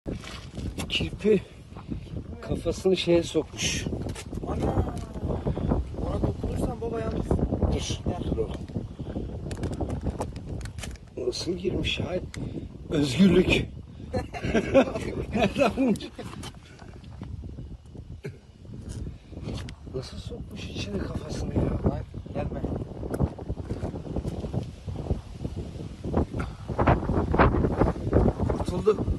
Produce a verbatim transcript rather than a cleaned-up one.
Kirpi kafasını şeye sokmuş. Ana! Ona dokunursan baba yalnız. Dur. Dur. Nasıl girmiş ya? Özgürlük. Nereden bulmuş? Nasıl sokmuş içine kafasını ya? Bak gelme. Kurtuldu.